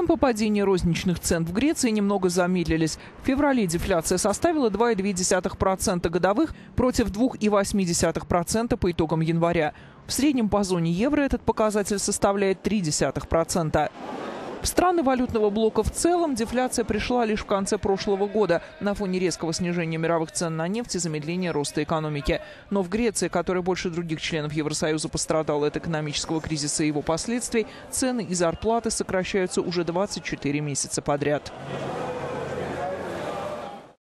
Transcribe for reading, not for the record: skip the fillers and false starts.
Темпы падения розничных цен в Греции немного замедлились. В феврале дефляция составила 2,2% годовых против 2,8% по итогам января. В среднем по зоне евро этот показатель составляет 0,3%. В страны валютного блока в целом дефляция пришла лишь в конце прошлого года на фоне резкого снижения мировых цен на нефть и замедления роста экономики. Но в Греции, которая больше других членов Евросоюза пострадала от экономического кризиса и его последствий, цены и зарплаты сокращаются уже 24 месяца подряд.